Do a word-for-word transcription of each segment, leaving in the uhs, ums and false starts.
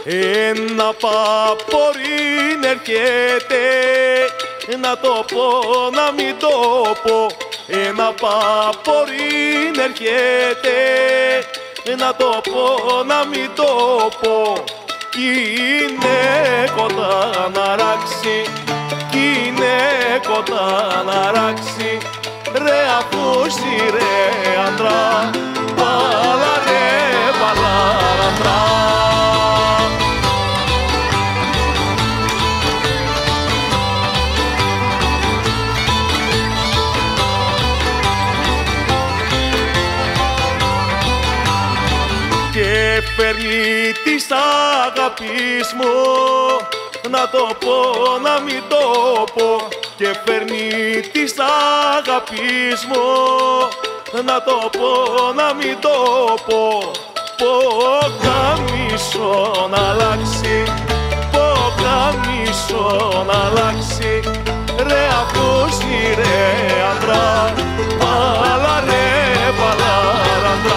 Ένα παπορήν έρχεται, να το πω να μην το πω. Ένα παπορήν έρχεται, να το πω να μην το πω. Κι είναι κοντά να ράξει, κι είναι κοντά να ράξει. Ρε ακούσι ρε άντρα, πάλα ρε παλάραντρα. Και φέρνει της αγάπης μου, να το πω να μην το πω. Και φέρνει της αγάπης μου, να το πω να μην το πω. Πω καμίσο να αλλάξει, πω καμίσο να αλλάξει. Ρε ακούσι ρε άντρα, πάλα ρε παλάραντρα.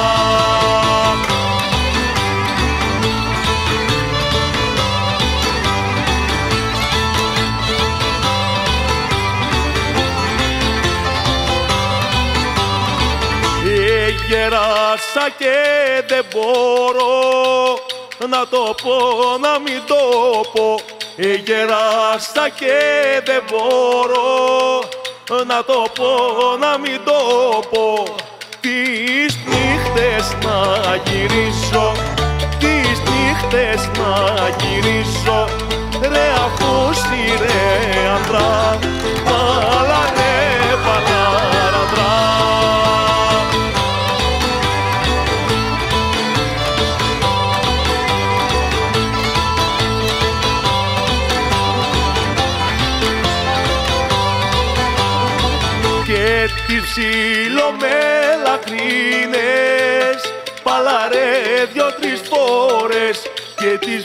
Γεράσα και δεν μπορώ, να το πω να μην το πω. Γεράσα και δεν μπορώ, να το πω να μην το πω. Τις νύχτες να γυρίσω, τις νύχτες να γυρίσω. Ρε ακούσι ρε άντρα, πάλα ρε παλάραντρα. Και τις ψιλομελαχρίνες, πάλα ρε δυο-τρεις φορές. Και τις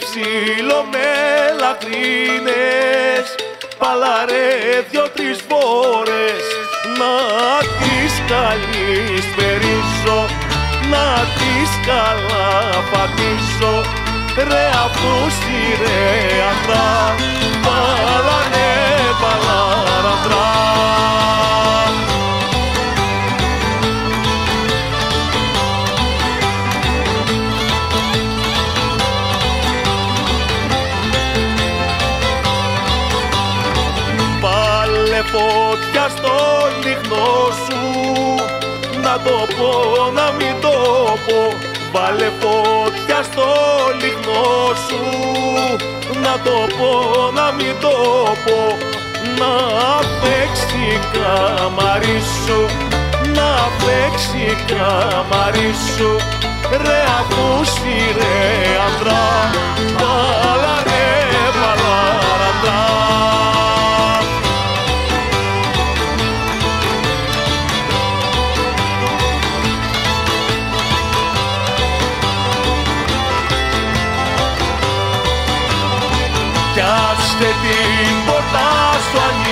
ψιλομελαχρίνες, πάλα ρε δυο-τρεις φορές. Να τις καλησπερίσω, να τις καλαφατίσω. Ρε ακούσι ρε άντρα, πάλα ρε παλάραντρα. Φωτιά στο λιχνό σου, να το πω να μην το πω. Βάλε φωτιά στο λιχνό σου, να το πω να μην το πω. Να παίξει καμαρί σου, να παίξει καμαρί σου. Ρε ακούσι ρε άντρα, πάλα ρε παλάραντρα. Πιάστε την πόρτα σου ανοίγει,